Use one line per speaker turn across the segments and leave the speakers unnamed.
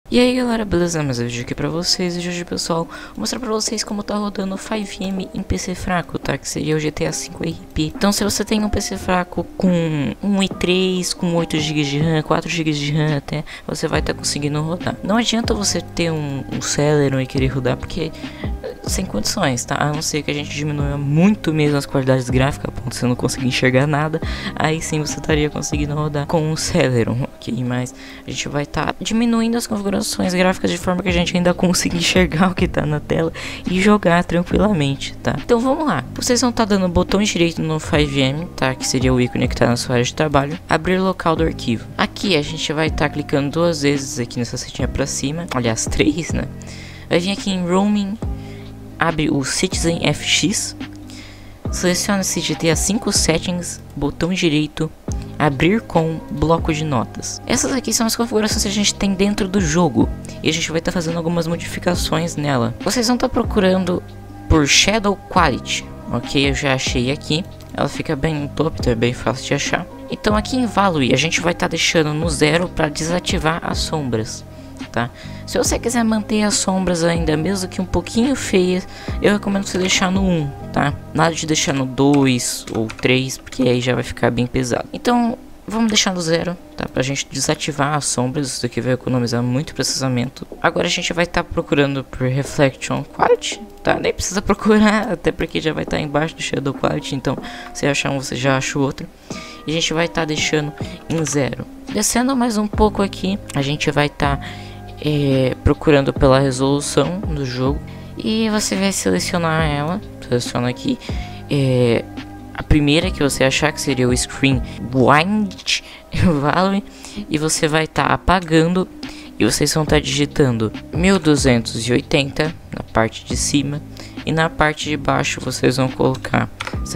E aí galera, beleza? Mais um vídeo aqui pra vocês. E hoje, pessoal, vou mostrar pra vocês como tá rodando o 5M em PC fraco, tá? Que seria o GTA V RP. Então se você tem um PC fraco com 1 i3, com 8 GB de RAM, 4 GB de RAM até, você vai estar conseguindo rodar. Não adianta você ter um Celeron e querer rodar, porque sem condições, tá? A não ser que a gente diminua muito mesmo as qualidades gráficas, a ponto de você não conseguir enxergar nada. Aí sim você estaria conseguindo rodar com um Celeron, ok? Mas a gente vai estar diminuindo as configurações gráficas de forma que a gente ainda consiga enxergar o que tá na tela e jogar tranquilamente, tá? Então vamos lá. Vocês vão estar dando botão direito no 5M, tá? Que seria o ícone que tá na sua área de trabalho. Abrir local do arquivo. Aqui a gente vai estar clicando 2 vezes aqui nessa setinha pra cima. Aliás, 3, né? Vai vir aqui em Roaming. Abre o Citizen FX, seleciona esse GTA 5 Settings, botão direito, abrir com bloco de notas. Essas aqui são as configurações que a gente tem dentro do jogo e a gente vai estar fazendo algumas modificações nela. Vocês vão estar procurando por Shadow Quality, ok? Eu já achei aqui, ela fica bem no topo, então é bem fácil de achar. Então aqui em Value a gente vai estar deixando no 0 para desativar as sombras. Tá? Se você quiser manter as sombras ainda, mesmo que um pouquinho feias, eu recomendo você deixar no 1, tá? Nada de deixar no 2 ou 3, porque aí já vai ficar bem pesado. Então, vamos deixar no 0, tá? Pra gente desativar as sombras, isso daqui vai economizar muito processamento. Agora a gente vai estar procurando por Reflection Quality, tá? Nem precisa procurar, até porque já vai estar embaixo do Shadow Quality, então se achar um, você já acha o outro. E a gente vai estar deixando em 0. Descendo mais um pouco aqui, a gente vai estar procurando pela resolução do jogo e você vai selecionar ela, seleciona aqui a primeira que você achar, que seria o Screen Wide Value, e você vai estar apagando e vocês vão estar digitando 1280 na parte de cima e na parte de baixo vocês vão colocar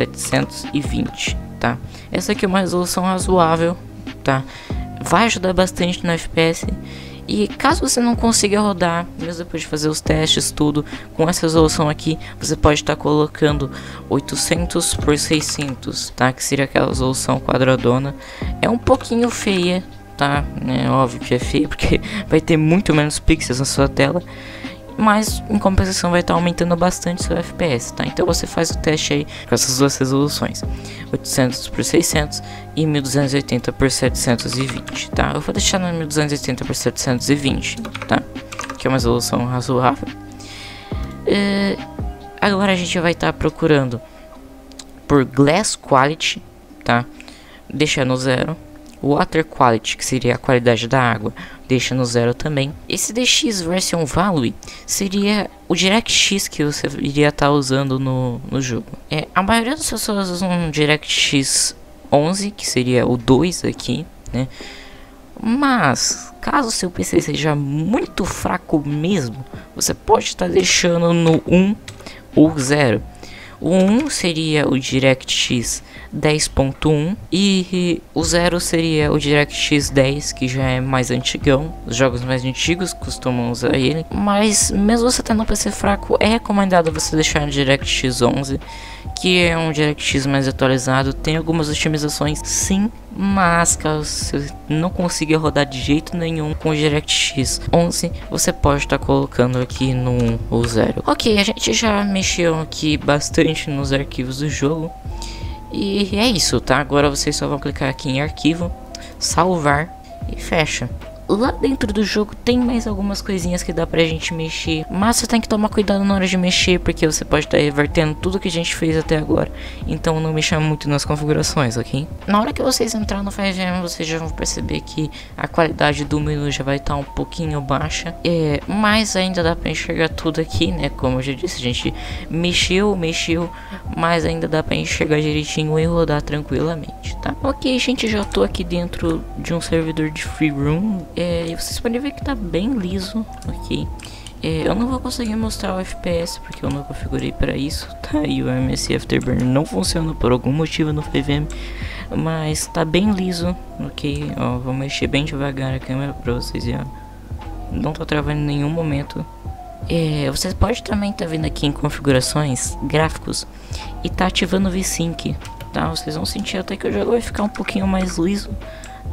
720, tá? Essa aqui é uma resolução razoável, tá? Vai ajudar bastante no FPS. E caso você não consiga rodar, mesmo depois de fazer os testes, tudo, com essa resolução aqui, você pode estar colocando 800 por 600, tá? Que seria aquela resolução quadradona. É um pouquinho feia, tá? É óbvio que é feia, porque vai ter muito menos pixels na sua tela. Mas em compensação vai estar aumentando bastante seu FPS, tá? Então você faz o teste aí com essas duas resoluções, 800 por 600 e 1280 por 720, tá? Eu vou deixar no 1280 por 720, tá? Que é uma resolução razoável. Agora a gente vai estar procurando por Glass Quality, tá? Deixa no 0. Water Quality, que seria a qualidade da água, deixa no 0 também. Esse DX Version Value seria o DirectX que você iria estar usando no jogo. A maioria das pessoas usam um DirectX 11, que seria o 2 aqui, né? Mas caso seu PC seja muito fraco mesmo, você pode estar deixando no 1 ou 0. O 1 seria o DirectX 10.1 e o 0 seria o DirectX 10, que já é mais antigão. Os jogos mais antigos costumam usar ele, mas mesmo você tendo um PC fraco, é recomendado você deixar no DirectX 11, que é um DirectX mais atualizado. Tem algumas otimizações sim, mas caso você não consiga rodar de jeito nenhum com o DirectX 11, você pode estar colocando aqui no 1 ou 0. Ok, a gente já mexeu aqui bastante nos arquivos do jogo. E é isso, tá? Agora vocês só vão clicar aqui em arquivo, salvar e fecha. Lá dentro do jogo tem mais algumas coisinhas que dá pra gente mexer, mas você tem que tomar cuidado na hora de mexer, porque você pode estar revertendo tudo que a gente fez até agora. Então não mexa muito nas configurações, ok? Na hora que vocês entrarem no 5M, vocês já vão perceber que a qualidade do menu já vai estar um pouquinho baixa, mas ainda dá pra enxergar tudo aqui, né? Como eu já disse, a gente mexeu, mas ainda dá pra enxergar direitinho e rodar tranquilamente, tá? Ok, gente, já tô aqui dentro de um servidor de free room. E vocês podem ver que tá bem liso, ok? Eu não vou conseguir mostrar o FPS porque eu não configurei para isso, tá? E o MSI Afterburner não funciona por algum motivo no 5M, mas tá bem liso, ok? Ó, vou mexer bem devagar a câmera para vocês verem. Não tô travando em nenhum momento. Vocês podem também estar vindo aqui em configurações, gráficos, e tá ativando o VSync, tá? Vocês vão sentir até que o jogo vai ficar um pouquinho mais liso.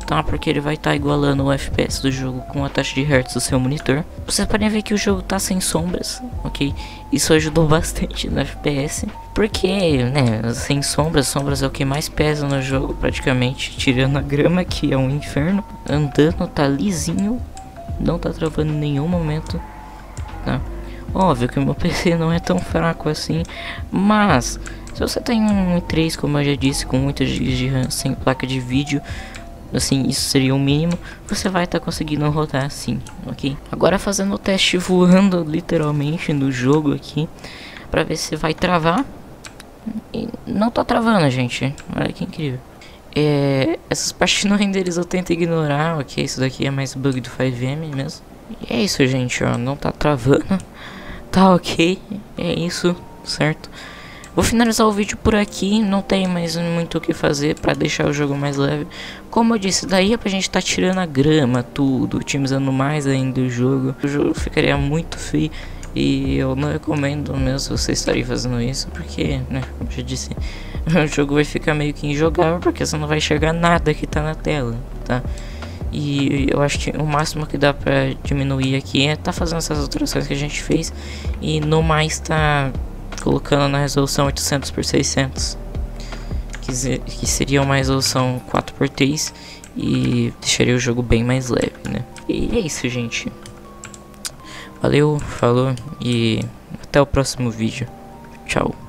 tá? Porque ele vai estar igualando o FPS do jogo com a taxa de hertz do seu monitor. Vocês podem ver que o jogo tá sem sombras, ok? Isso ajudou bastante no FPS. Porque, né, sem sombras é o que mais pesa no jogo praticamente. Tirando a grama, que é um inferno. Andando, tá lisinho. Não tá travando em nenhum momento, tá? Óbvio que o meu PC não é tão fraco assim, mas se você tem um i3, como eu já disse, com 8 GB de RAM sem placa de vídeo, assim, isso seria o mínimo, você vai estar conseguindo rodar assim, ok? Agora fazendo o teste voando literalmente no jogo aqui, pra ver se vai travar. E não tá travando, gente, olha que incrível. Essas partes no renderizou, eu tento ignorar, ok? Isso daqui é mais bug do 5M mesmo. E é isso, gente, ó, não tá travando. Tá ok, é isso, certo? Vou finalizar o vídeo por aqui, não tem mais muito o que fazer pra deixar o jogo mais leve. Como eu disse, daí é pra gente tá tirando a grama, tudo, otimizando mais ainda o jogo. O jogo ficaria muito feio e eu não recomendo mesmo vocês estarem fazendo isso, porque, né, como eu já disse, o jogo vai ficar meio que injogável, porque você não vai enxergar nada que tá na tela, tá? E eu acho que o máximo que dá pra diminuir aqui é tá fazendo essas alterações que a gente fez. E no mais tá colocando na resolução 800 por 600, que seria uma resolução 4x3 e deixaria o jogo bem mais leve, né? E é isso, gente. Valeu, falou e até o próximo vídeo. Tchau.